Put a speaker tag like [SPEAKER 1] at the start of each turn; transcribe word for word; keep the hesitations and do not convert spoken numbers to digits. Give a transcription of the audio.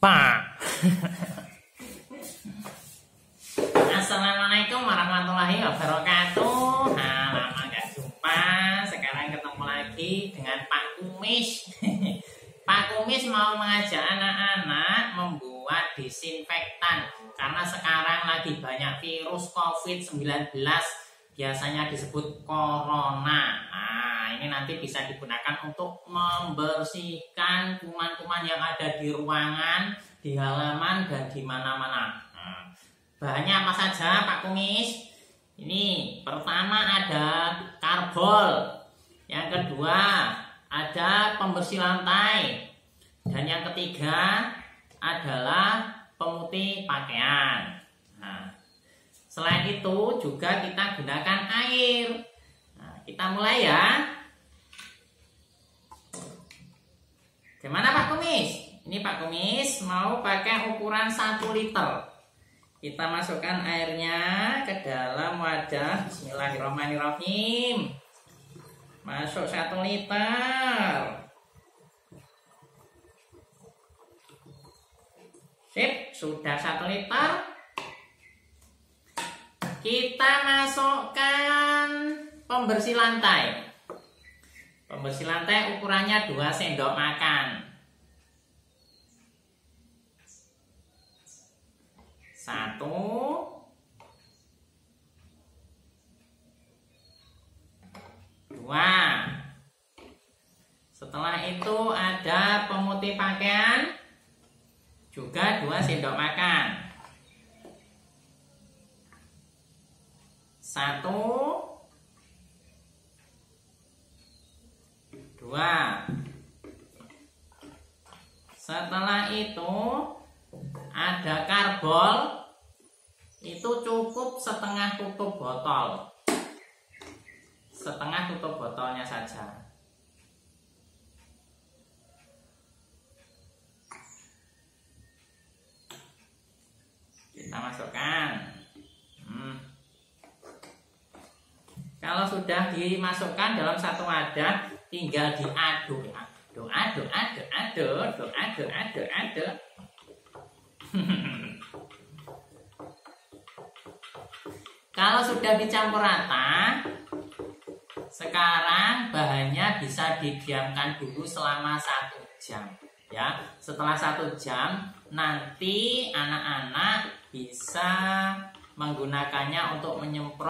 [SPEAKER 1] jumpa. Assalamualaikum warahmatullahi wabarakatuh. Nah, lama gak jumpa. Sekarang ketemu lagi dengan Pak Kumis. Pak Kumis mau mengajak anak-anak membuat disinfektan. Karena sekarang lagi banyak virus covid sembilan belas, biasanya disebut corona. Nah, ini nanti bisa digunakan untuk membersihkan kuman-kuman yang ada di ruangan, di halaman, dan di mana-mana. Nah, bahannya apa saja, Pak Kumis? Ini pertama ada karbol, yang kedua ada pembersih lantai, dan yang ketiga adalah pemutih pakaian. Nah, selain itu juga kita gunakan air. Nah, kita mulai ya. Gimana Pak Kumis? Ini Pak Kumis mau pakai ukuran satu liter. Kita masukkan airnya ke dalam wadah. Bismillahirrahmanirrahim. Masuk satu liter. Sip, sudah satu liter. Kita masukkan pembersih lantai. Pembersih lantai ukurannya dua sendok makan. Satu. Dua. Setelah itu ada pemutih pakaian. Juga dua sendok makan. Satu. Dua. Setelah itu ada karbol. Itu cukup setengah tutup botol. Setengah tutup botolnya saja. Kita masukkan. hmm. Kalau sudah dimasukkan dalam satu wadah, tinggal diaduk ya. Aduk, aduk, aduk, aduk, aduk, aduk, aduk, aduk. Kalau sudah dicampur rata, sekarang bahannya bisa didiamkan dulu selama satu jam. Ya, setelah satu jam nanti anak-anak bisa menggunakannya untuk menyemprot